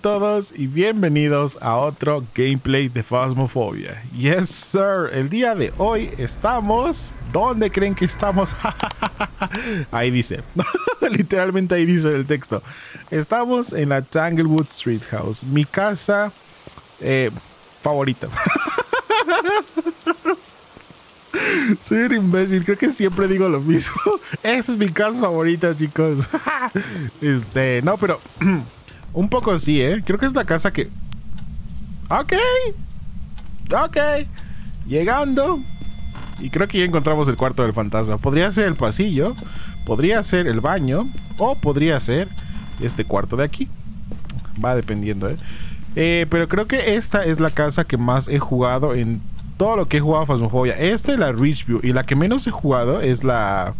todos y bienvenidos a otro gameplay de Phasmophobia. Yes sir, el día de hoy estamos... ¿Dónde creen que estamos? Ahí dice, literalmente ahí dice el texto. Estamos en la Tanglewood Street House, mi casa favorita. Soy un imbécil, creo que siempre digo lo mismo. Esa es mi casa favorita, chicos. No, pero un poco sí, creo que es la casa que... Ok, llegando. Y creo que ya encontramos el cuarto del fantasma. Podría ser el pasillo, podría ser el baño, o podría ser este cuarto de aquí. Va dependiendo, pero creo que esta es la casa que más he jugado en todo lo que he jugado Phasmophobia. Esta es la Ridgeview. Y la que menos he jugado es la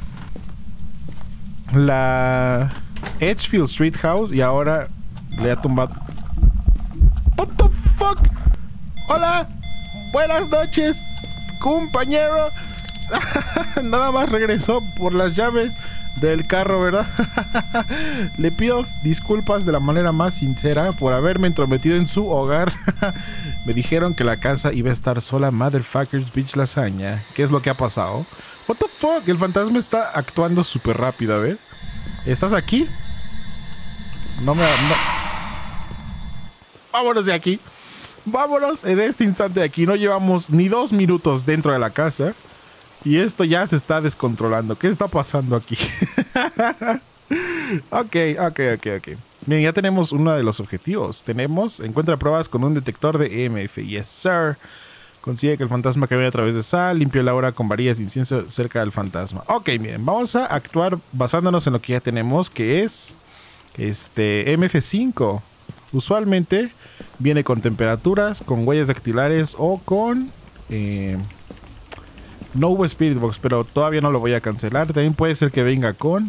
Edgefield Street House. Y ahora le ha tumbado. What the fuck. Hola, buenas noches, compañero. Nada más regresó por las llaves del carro, ¿verdad? Le pido disculpas de la manera más sincera por haberme entrometido en su hogar. Me dijeron que la casa iba a estar sola. Motherfuckers, bitch, lasaña. ¿Qué es lo que ha pasado? What the fuck, el fantasma está actuando súper rápido. A ver, ¿estás aquí? No. Vámonos de aquí. Vámonos en este instante de aquí. No llevamos ni 2 minutos dentro de la casa y esto ya se está descontrolando. ¿Qué está pasando aquí? Ok. Miren, ya tenemos uno de los objetivos. Encuentra pruebas con un detector de EMF. Yes, sir. Consigue que el fantasma camine a través de sal. Limpia la aura con varillas de incienso cerca del fantasma. Ok, miren, vamos a actuar basándonos en lo que ya tenemos, que es MF5. Usualmente viene con temperaturas, con huellas dactilares o con... no hubo Spirit Box, pero todavía no lo voy a cancelar. También puede ser que venga con...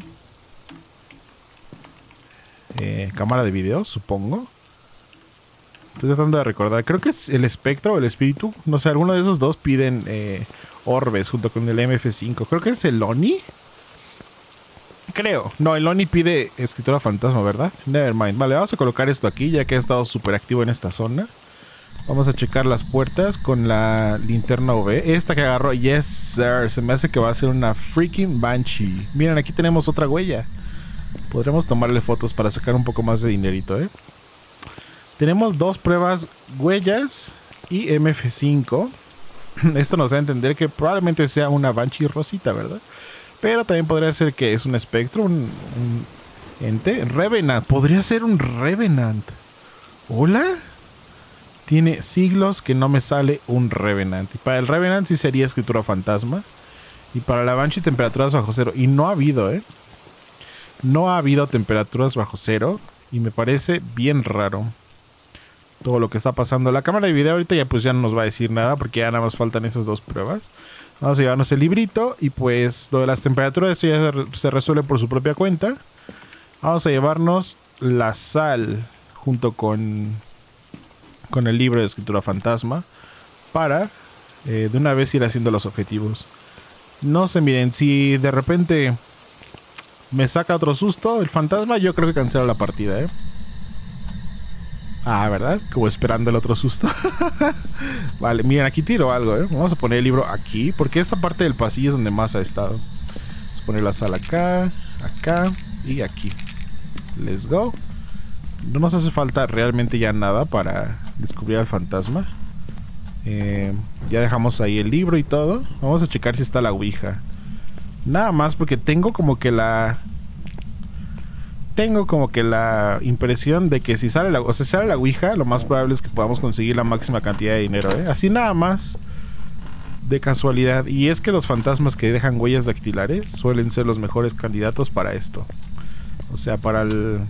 cámara de video, supongo. Estoy tratando de recordar. Creo que es el espectro o el espíritu. No sé, alguno de esos dos piden orbes junto con el MF5. Creo que es el Oni. Creo. No, el Oni pide escritura fantasma, ¿verdad? Nevermind. Vale, vamos a colocar esto aquí ya que ha estado súper activo en esta zona. Vamos a checar las puertas con la linterna UV. Esta que agarró, yes sir. Se me hace que va a ser una freaking Banshee. Miren, aquí tenemos otra huella. Podremos tomarle fotos para sacar un poco más de dinerito, Tenemos 2 pruebas, huellas y MF5. Esto nos da a entender que probablemente sea una Banshee rosita, ¿verdad? Pero también podría ser que es un espectro, un ente. Revenant, podría ser un Revenant. ¿Hola? Tiene siglos que no me sale un Revenant. Y para el Revenant sí sería escritura fantasma. Y para la Banshee temperaturas bajo cero. Y no ha habido, No ha habido temperaturas bajo cero. Y me parece bien raro todo lo que está pasando. La cámara de video ahorita ya no nos va a decir nada, porque ya nada más faltan esas 2 pruebas. Vamos a llevarnos el librito. Y pues lo de las temperaturas, eso ya se resuelve por su propia cuenta. Vamos a llevarnos la sal junto con el libro de escritura fantasma, para de una vez ir haciendo los objetivos. No sé, miren, si de repente me saca otro susto el fantasma, yo creo que cancelo la partida, Ah, ¿verdad? Como esperando el otro susto. Vale, miren, aquí tiro algo, Vamos a poner el libro aquí, porque esta parte del pasillo es donde más ha estado. Vamos a poner la sal acá, acá y aquí. Let's go. No nos hace falta realmente ya nada para descubrir al fantasma. Ya dejamos ahí el libro y todo. Vamos a checar si está la ouija. Nada más porque tengo como que la impresión de que si sale la ouija, lo más probable es que podamos conseguir la máxima cantidad de dinero, Así nada más de casualidad. Y es que los fantasmas que dejan huellas dactilares suelen ser los mejores candidatos para esto. O sea, para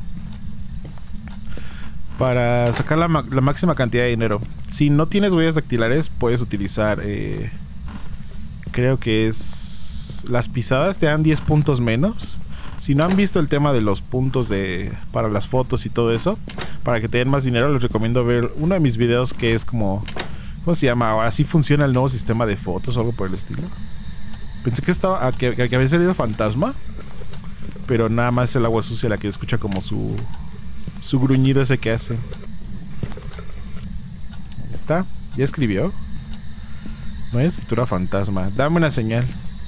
sacar la máxima cantidad de dinero. Si no tienes huellas dactilares, puedes utilizar, creo que es... las pisadas te dan 10 puntos menos. Si no han visto el tema de los puntos para las fotos y todo eso, para que te den más dinero, les recomiendo ver uno de mis videos que es como... ¿cómo se llama? Así funciona el nuevo sistema de fotos o algo por el estilo. Pensé que que había salido fantasma, pero nada más es el agua sucia la que escucha como su Su gruñido ese que hace. Ahí está. Ya escribió. No hay escritura fantasma. Dame una señal.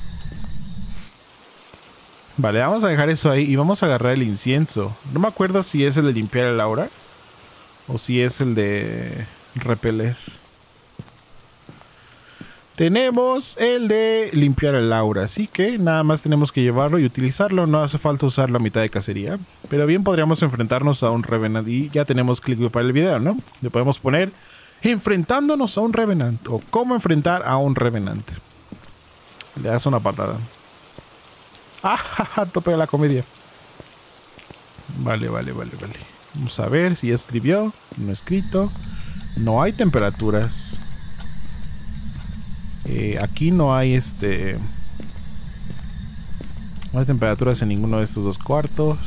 Vale, vamos a dejar eso ahí y vamos a agarrar el incienso. No me acuerdo si es el de limpiar el aura o si es el de repeler. Tenemos el de limpiar el aura, así que nada más tenemos que llevarlo y utilizarlo. No hace falta usar la mitad de cacería. Pero bien podríamos enfrentarnos a un Revenant y ya tenemos clic para el video, ¿no? Le podemos poner enfrentándonos a un Revenant o cómo enfrentar a un Revenant. Le das una patada. ¡Ah! Tope de la comedia. Vale. Vamos a ver si ya escribió. No escrito. No hay temperaturas. Aquí no hay no hay temperaturas en ninguno de estos dos cuartos.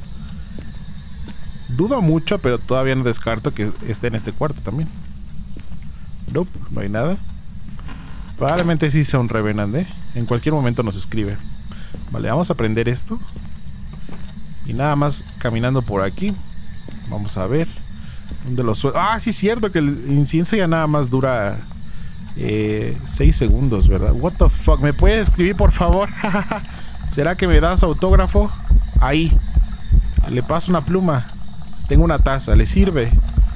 Dudo mucho, pero todavía no descarto que esté en este cuarto también. Nope, no hay nada. Probablemente sí sea un Revenant, ¿eh? En cualquier momento nos escribe. Vale, vamos a prender esto. Y nada más caminando por aquí. Vamos a ver dónde lo suelto. Ah, sí es cierto que el incienso ya nada más dura 6 segundos, ¿verdad? What the fuck, ¿me puedes escribir por favor? ¿Será que me das autógrafo? Ahí. Le paso una pluma. Tengo una taza, ¿le sirve?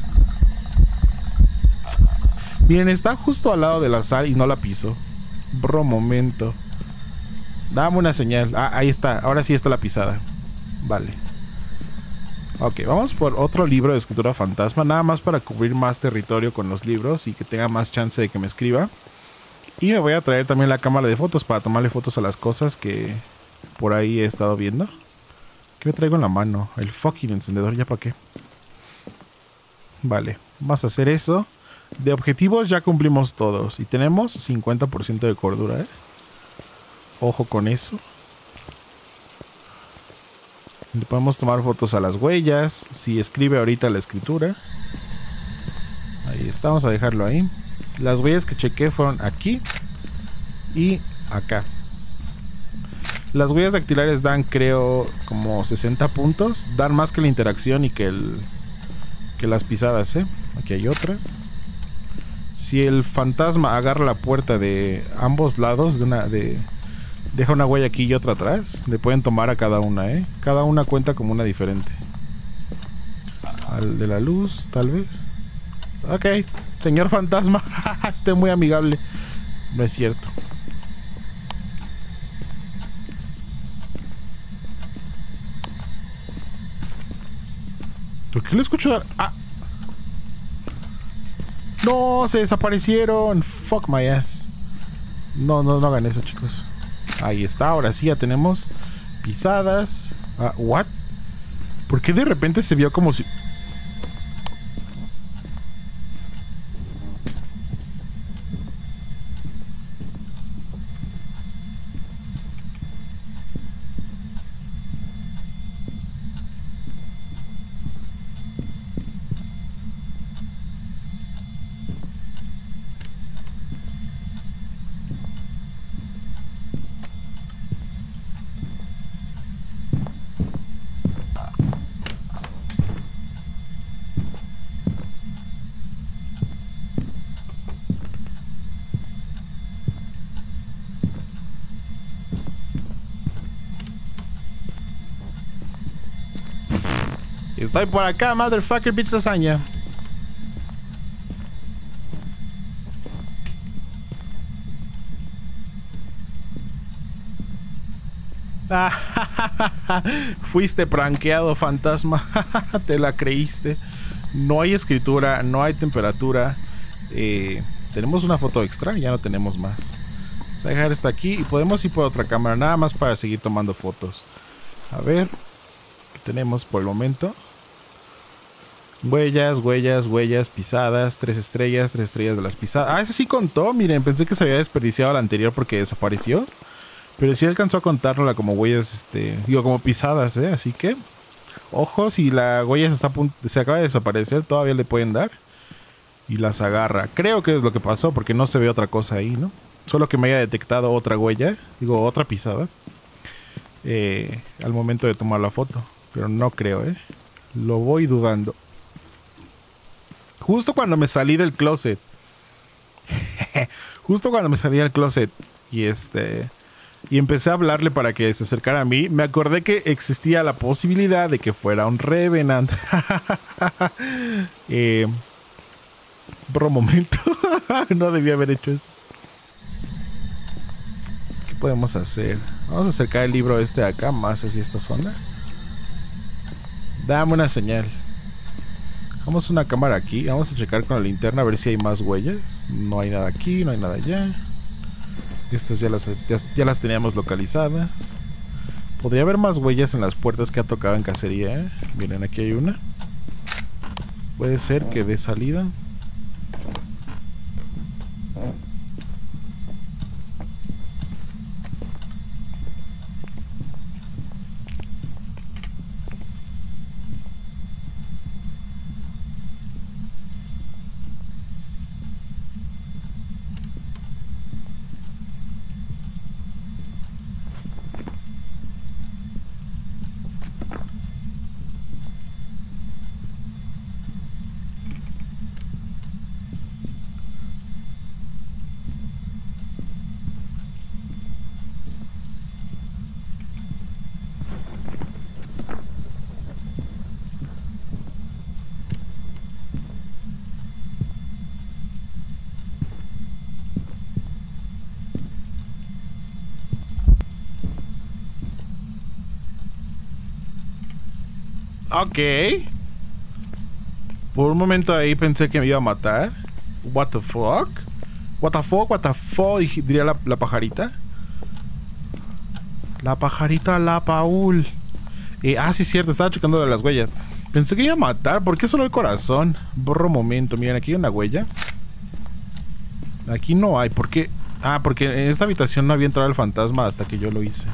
Miren, está justo al lado de la sal y no la piso. Bro, momento. Dame una señal. Ah, ahí está. Ahora sí está la pisada. Vale. Ok, vamos por otro libro de escritura fantasma. Nada más para cubrir más territorio con los libros y que tenga más chance de que me escriba. Y me voy a traer también la cámara de fotos para tomarle fotos a las cosas que por ahí he estado viendo. ¿Qué me traigo en la mano? El fucking encendedor, ¿ya para qué? Vale, vamos a hacer eso. De objetivos ya cumplimos todos. Y tenemos 50% de cordura, ¿eh? Ojo con eso. Le podemos tomar fotos a las huellas. Si escribe ahorita la escritura. Ahí está, vamos a dejarlo ahí. Las huellas que chequé fueron aquí y acá. Las huellas dactilares dan, creo, como 60 puntos. Dan más que la interacción y que las pisadas, ¿eh? Aquí hay otra. Si el fantasma agarra la puerta de ambos lados, deja una huella aquí y otra atrás, le pueden tomar a cada una, ¿eh? Cada una cuenta como una diferente. Al de la luz, tal vez. Ok, señor fantasma. Esté muy amigable. No es cierto. ¿Por qué lo escucho dar? ¡Ah! ¡No! ¡Se desaparecieron! ¡Fuck my ass! No hagan eso, chicos. Ahí está, ahora sí ya tenemos pisadas. Ah, ¿what? ¿Por qué de repente se vio como si... Estoy por acá, motherfucker, bitch lasaña. Fuiste prankeado, fantasma. Te la creíste. No hay escritura, no hay temperatura. Tenemos una foto extra, ya no tenemos más. Vamos a dejar esto aquí y podemos ir por otra cámara, nada más para seguir tomando fotos. A ver, ¿qué tenemos por el momento? Huellas, pisadas, 3 estrellas de las pisadas. Ah, ese sí contó, miren, pensé que se había desperdiciado la anterior porque desapareció. Pero sí alcanzó a contárnosla como huellas, como pisadas, así que... Ojo, si la huella se acaba de desaparecer, todavía le pueden dar. Y las agarra. Creo que es lo que pasó, porque no se ve otra cosa ahí, ¿no? Solo que me haya detectado otra huella, otra pisada. Al momento de tomar la foto. Pero no creo, Lo voy dudando. Justo cuando me salí del closet. Justo cuando me salí del closet. Y y empecé a hablarle para que se acercara a mí. Me acordé que existía la posibilidad de que fuera un Revenant. Por un momento. No debía haber hecho eso. ¿Qué podemos hacer? Vamos a acercar el libro de acá más hacia esta zona. Dame una señal. Vamos a una cámara aquí. Vamos a checar con la linterna a ver si hay más huellas. No hay nada aquí, no hay nada allá. Estas ya las teníamos localizadas. Podría haber más huellas en las puertas que ha tocado en cacería, ¿eh? Miren, aquí hay una. Puede ser que dé salida. Ok. Por un momento ahí pensé que me iba a matar. What the fuck? What the fuck? What the fuck? Diría la pajarita. La pajarita, la Paul. Sí, cierto, estaba checando de las huellas. Pensé que iba a matar. ¿Por qué solo el corazón? Borro un momento. Miren, aquí hay una huella. Aquí no hay. ¿Por qué? Porque en esta habitación no había entrado el fantasma hasta que yo lo hice.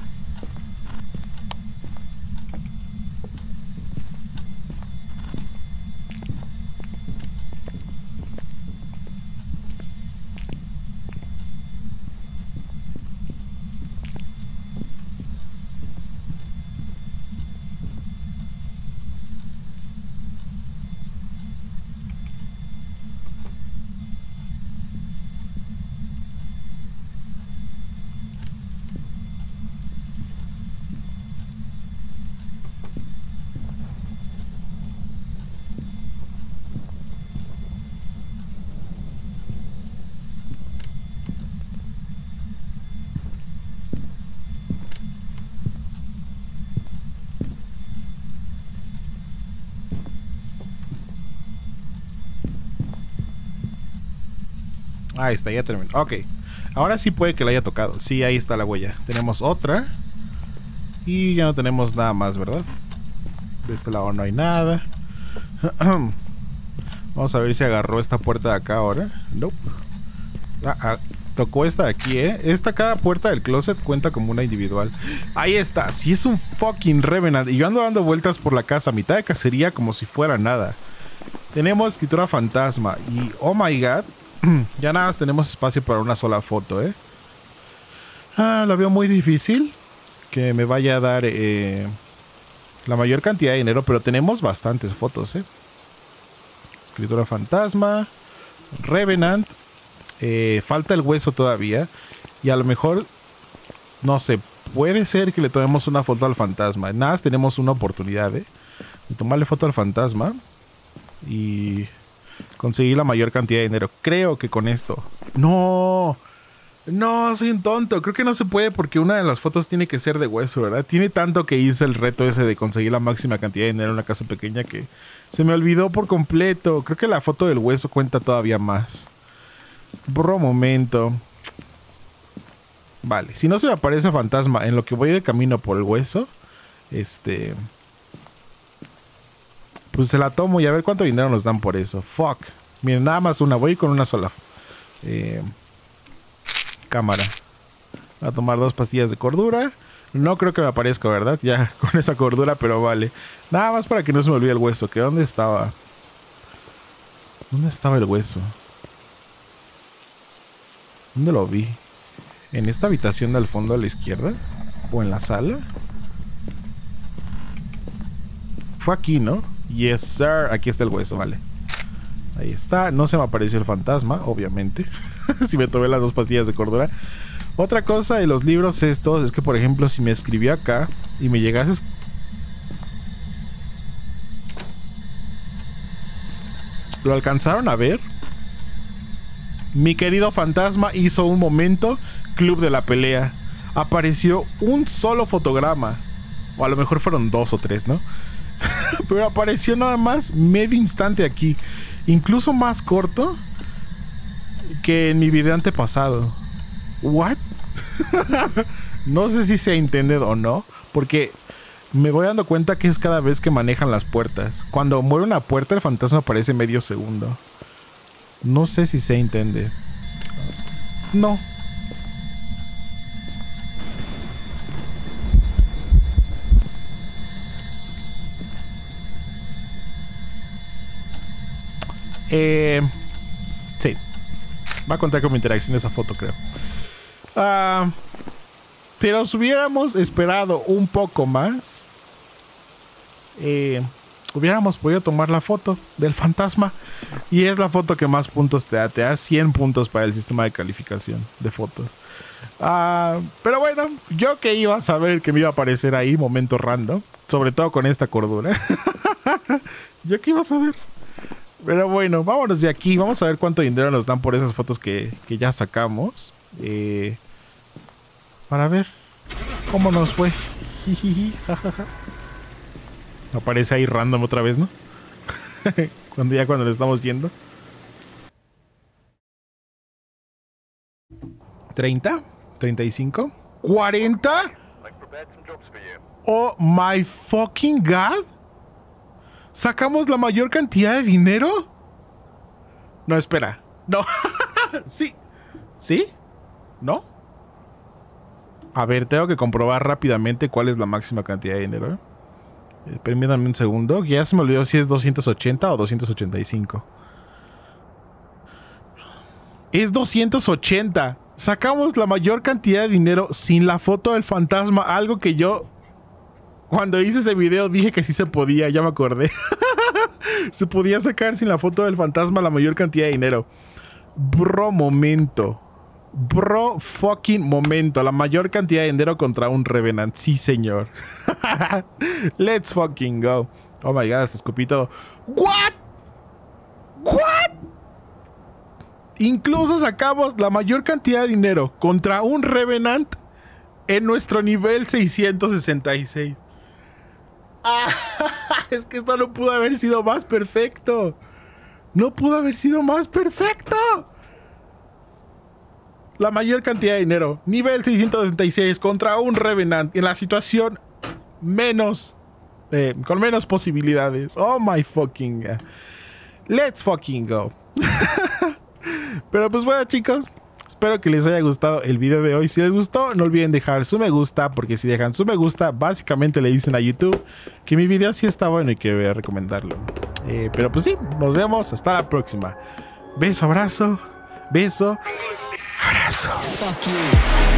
Ahí está, ya terminó. Ok. Ahora sí puede que la haya tocado. Sí, ahí está la huella. Tenemos otra. Y ya no tenemos nada más, ¿verdad? De este lado no hay nada. Vamos a ver si agarró esta puerta de acá ahora. Nope. Tocó esta de aquí, ¿eh? Cada puerta del closet cuenta como una individual. Ahí está. Sí es un fucking Revenant. Y yo ando dando vueltas por la casa. Mitad de cacería como si fuera nada. Tenemos escritura fantasma. Y oh my god. Ya nada más tenemos espacio para una sola foto, ¿eh? Lo veo muy difícil que me vaya a dar la mayor cantidad de dinero, pero tenemos bastantes fotos, ¿eh? Escritura fantasma, Revenant, falta el hueso todavía. Y a lo mejor, no sé, puede ser que le tomemos una foto al fantasma. Nada más tenemos una oportunidad, ¿eh? De tomarle foto al fantasma y conseguir la mayor cantidad de dinero. Creo que con esto. ¡No! No, soy un tonto. Creo que no se puede porque una de las fotos tiene que ser de hueso, ¿verdad? Tiene tanto que hice el reto ese de conseguir la máxima cantidad de dinero en una casa pequeña que se me olvidó por completo. Creo que la foto del hueso cuenta todavía más. Borro un momento. Vale, si no se me aparece fantasma en lo que voy de camino por el hueso, pues se la tomo y a ver cuánto dinero nos dan por eso. Fuck. Miren, nada más una. Voy con una sola cámara. Voy a tomar 2 pastillas de cordura. No creo que me aparezca, ¿verdad? Ya con esa cordura, pero vale. Nada más para que no se me olvide el hueso. ¿Que dónde estaba? ¿Dónde estaba el hueso? ¿Dónde lo vi? ¿En esta habitación del fondo a la izquierda? ¿O en la sala? Fue aquí, ¿no? Yes, sir. Aquí está el hueso, vale. Ahí está. No se me apareció el fantasma, obviamente. Si me tomé las 2 pastillas de cordura. Otra cosa de los libros estos es que, por ejemplo, si me escribí acá y me llegases... ¿Lo alcanzaron a ver? Mi querido fantasma hizo un momento club de la pelea. Apareció un solo fotograma. O a lo mejor fueron 2 o 3, ¿no? Pero apareció nada más medio instante aquí. Incluso más corto que en mi video antepasado. ¿What? No sé si se entiende o no. Porque me voy dando cuenta que es cada vez que manejan las puertas. Cuando muere una puerta, el fantasma aparece medio segundo. No sé si se entiende. No. Sí. Va a contar con mi interacción esa foto, creo. Si nos hubiéramos esperado un poco más, hubiéramos podido tomar la foto del fantasma. Y es la foto que más puntos te da. Te da 100 puntos para el sistema de calificación de fotos. Pero bueno, yo que iba a saber que me iba a aparecer ahí, momento random. Sobre todo con esta cordura. Yo que iba a saber. Pero bueno, vámonos de aquí. Vamos a ver cuánto dinero nos dan por esas fotos que ya sacamos. Para ver cómo nos fue. Aparece ahí random otra vez, ¿no? cuando le estamos yendo. 30, 35, 40. Oh my fucking god. ¿Sacamos la mayor cantidad de dinero? No, espera. No. Sí. ¿Sí? ¿No? A ver, tengo que comprobar rápidamente cuál es la máxima cantidad de dinero. Permítanme un segundo. Ya se me olvidó si es 280 o 285. Es 280. Sacamos la mayor cantidad de dinero sin la foto del fantasma. Algo que yo... Cuando hice ese video dije que sí se podía, ya me acordé. Se podía sacar sin la foto del fantasma la mayor cantidad de dinero. Bro, momento. Bro, fucking momento. La mayor cantidad de dinero contra un Revenant. Sí, señor. Let's fucking go. Oh my god, se escupí todo. What? What? Incluso sacamos la mayor cantidad de dinero contra un Revenant en nuestro nivel 666. Es que esto no pudo haber sido más perfecto. No pudo haber sido más perfecto. La mayor cantidad de dinero, nivel 666 contra un Revenant en la situación menos con menos posibilidades. Oh my fucking god. Let's fucking go. Pero pues bueno, chicos, espero que les haya gustado el video de hoy. Si les gustó, no olviden dejar su me gusta, porque si dejan su me gusta, básicamente le dicen a YouTube que mi video sí está bueno y que voy a recomendarlo. Pero pues sí, nos vemos hasta la próxima. Beso, abrazo, beso, abrazo.